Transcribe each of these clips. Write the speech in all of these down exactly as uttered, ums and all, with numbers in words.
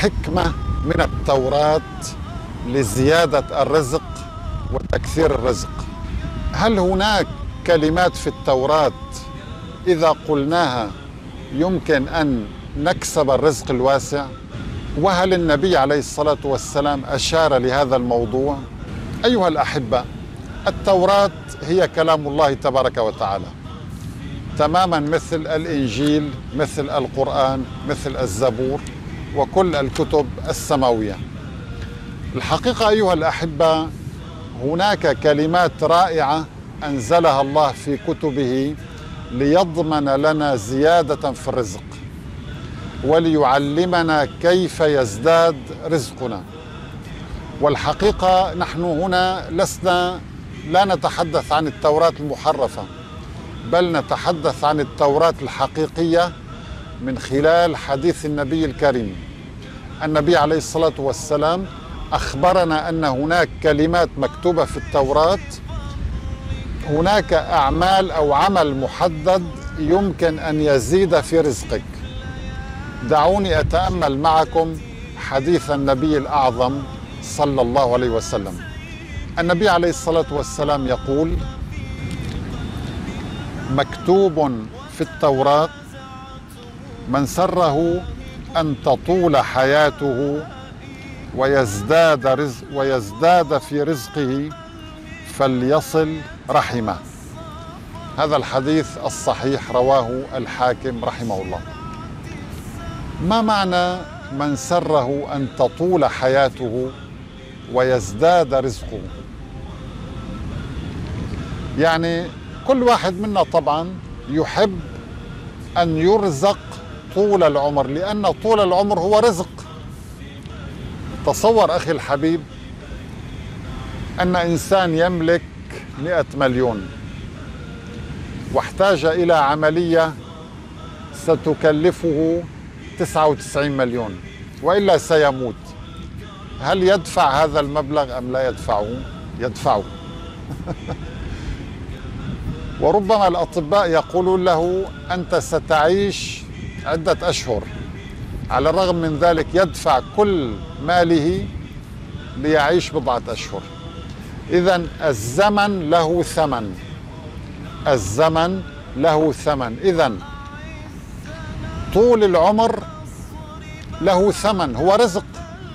حكمة من التوراة لزيادة الرزق وتكثير الرزق. هل هناك كلمات في التوراة إذا قلناها يمكن أن نكسب الرزق الواسع؟ وهل النبي عليه الصلاة والسلام أشار لهذا الموضوع؟ أيها الأحبة، التوراة هي كلام الله تبارك وتعالى تماما مثل الإنجيل، مثل القرآن، مثل الزبور وكل الكتب السماوية. الحقيقة أيها الأحبة، هناك كلمات رائعة أنزلها الله في كتبه ليضمن لنا زيادة في الرزق وليعلمنا كيف يزداد رزقنا. والحقيقة نحن هنا لسنا لا نتحدث عن التوراة المحرفة، بل نتحدث عن التوراة الحقيقية من خلال حديث النبي الكريم. النبي عليه الصلاة والسلام أخبرنا أن هناك كلمات مكتوبة في التوراة، هناك أعمال أو عمل محدد يمكن أن يزيد في رزقك. دعوني أتأمل معكم حديث النبي الأعظم صلى الله عليه وسلم. النبي عليه الصلاة والسلام يقول: مكتوب في التوراة: من سره أن تطول حياته ويزداد رزق ويزداد في رزقه فليصل رحمه. هذا الحديث الصحيح رواه الحاكم رحمه الله. ما معنى من سره أن تطول حياته ويزداد رزقه؟ يعني كل واحد منا طبعا يحب أن يرزق طول العمر، لأن طول العمر هو رزق. تصور أخي الحبيب أن إنسان يملك مئة مليون واحتاج إلى عملية ستكلفه تسعة وتسعين مليون وإلا سيموت. هل يدفع هذا المبلغ أم لا يدفعه؟ يدفعه. وربما الأطباء يقولون له: أنت ستعيش عدة أشهر. على الرغم من ذلك يدفع كل ماله ليعيش بضعة أشهر. إذن الزمن له ثمن، الزمن له ثمن. إذن طول العمر له ثمن، هو رزق.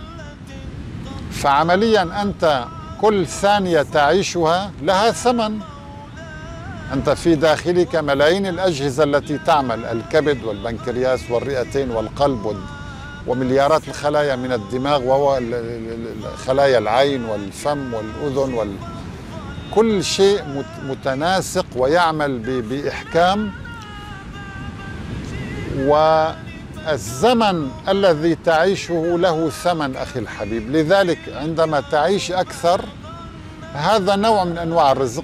فعمليا أنت كل ثانية تعيشها لها ثمن. أنت في داخلك ملايين الأجهزة التي تعمل: الكبد والبنكرياس والرئتين والقلب ومليارات الخلايا من الدماغ وهو خلايا العين والفم والأذن وال... كل شيء متناسق ويعمل بإحكام. والزمن الذي تعيشه له ثمن أخي الحبيب. لذلك عندما تعيش أكثر هذا نوع من أنواع الرزق،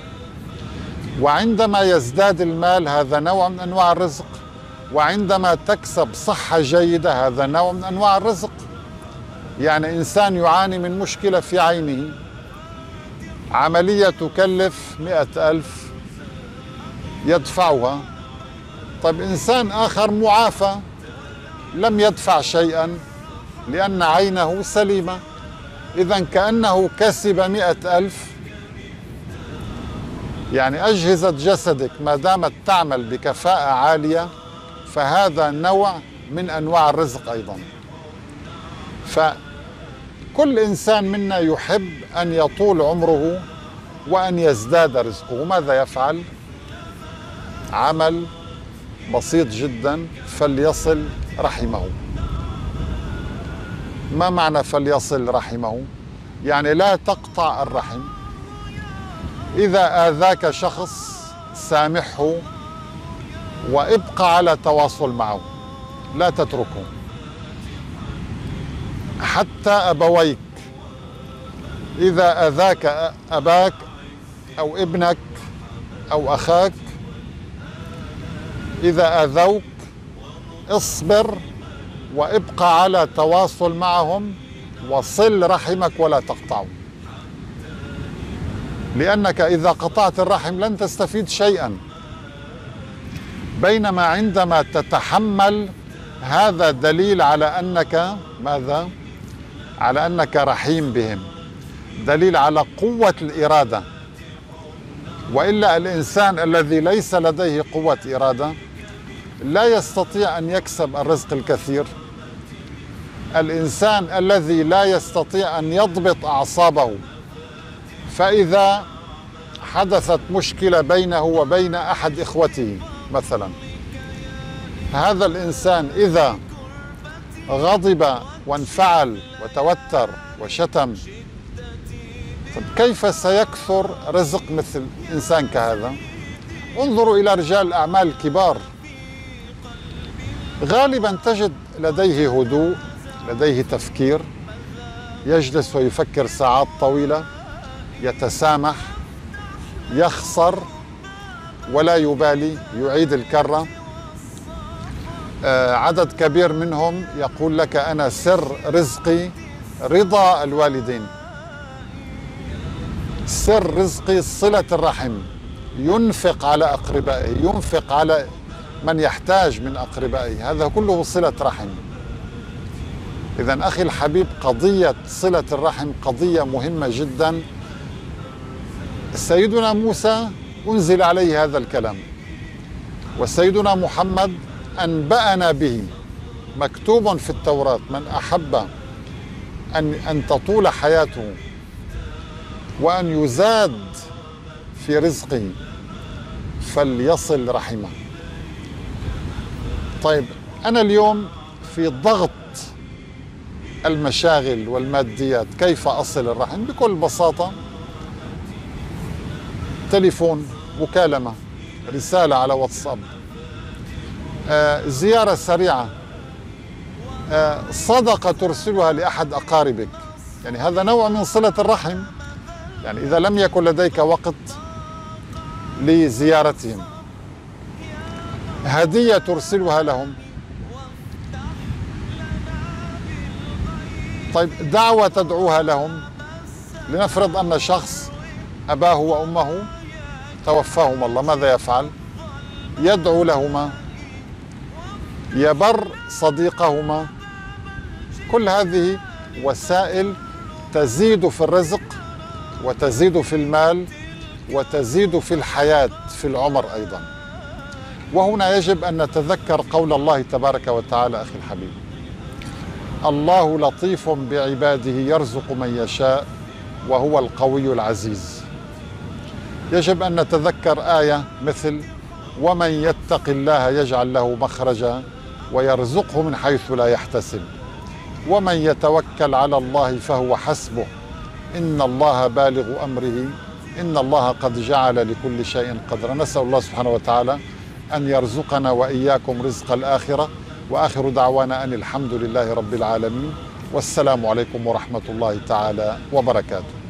وعندما يزداد المال هذا نوع من أنواع الرزق، وعندما تكسب صحة جيدة هذا نوع من أنواع الرزق. يعني إنسان يعاني من مشكلة في عينه، عملية تكلف مئة ألف يدفعها. طيب إنسان آخر معافى لم يدفع شيئا لأن عينه سليمة، إذن كأنه كسب مئة ألف. يعني أجهزة جسدك ما دامت تعمل بكفاءة عالية فهذا نوع من أنواع الرزق أيضا. فكل إنسان منا يحب أن يطول عمره وأن يزداد رزقه. ماذا يفعل؟ عمل بسيط جدا: فليصل رحمه. ما معنى فليصل رحمه؟ يعني لا تقطع الرحم. إذا آذاك شخص سامحه وابقى على تواصل معه، لا تتركه. حتى أبويك، إذا آذاك أباك أو ابنك أو أخاك، إذا آذوك اصبر وابقى على تواصل معهم وصل رحمك ولا تقطعه. لأنك إذا قطعت الرحم لن تستفيد شيئا. بينما عندما تتحمل هذا دليل على أنك ماذا؟ على أنك رحيم بهم، دليل على قوة الإرادة. وإلا الإنسان الذي ليس لديه قوة إرادة لا يستطيع أن يكسب الرزق الكثير. الإنسان الذي لا يستطيع أن يضبط أعصابه، فإذا حدثت مشكلة بينه وبين أحد إخوته مثلا، هذا الإنسان إذا غضب وانفعل وتوتر وشتم، كيف سيكثر رزق مثل إنسان كهذا؟ انظروا إلى رجال الأعمال الكبار، غالبا تجد لديه هدوء، لديه تفكير، يجلس ويفكر ساعات طويلة، يتسامح، يخسر ولا يبالي، يعيد الكرة. آه عدد كبير منهم يقول لك أنا سر رزقي رضا الوالدين، سر رزقي صلة الرحم، ينفق على أقربائه، ينفق على من يحتاج من أقربائه، هذا كله صلة رحم. إذن أخي الحبيب، قضية صلة الرحم قضية مهمة جدا. سيدنا موسى أنزل عليه هذا الكلام، وسيدنا محمد أنبأنا به، مكتوب في التوراة: من أحب أن أن تطول حياته وأن يزاد في رزقه فليصل رحمه. طيب، أنا اليوم في ضغط المشاغل والماديات، كيف أصل الرحم؟ بكل بساطة، تليفون، مكالمة، رسالة على واتساب، آه، زيارة سريعة، آه، صدقة ترسلها لأحد أقاربك، يعني هذا نوع من صلة الرحم. يعني إذا لم يكن لديك وقت لزيارتهم، هدية ترسلها لهم. طيب، دعوة تدعوها لهم. لنفرض أن شخص أباه وأمه توفاهم الله، ماذا يفعل؟ يدعو لهما، يبر صديقهما. كل هذه وسائل تزيد في الرزق وتزيد في المال وتزيد في الحياة، في العمر أيضا. وهنا يجب أن نتذكر قول الله تبارك وتعالى أخي الحبيب: الله لطيف بعباده يرزق من يشاء وهو القوي العزيز. يجب أن نتذكر آية مثل: ومن يتق الله يجعل له مخرجا ويرزقه من حيث لا يحتسب ومن يتوكل على الله فهو حسبه إن الله بالغ أمره إن الله قد جعل لكل شيء قدرا. نسأل الله سبحانه وتعالى أن يرزقنا وإياكم رزق الآخرة، وآخر دعوانا أن الحمد لله رب العالمين، والسلام عليكم ورحمة الله تعالى وبركاته.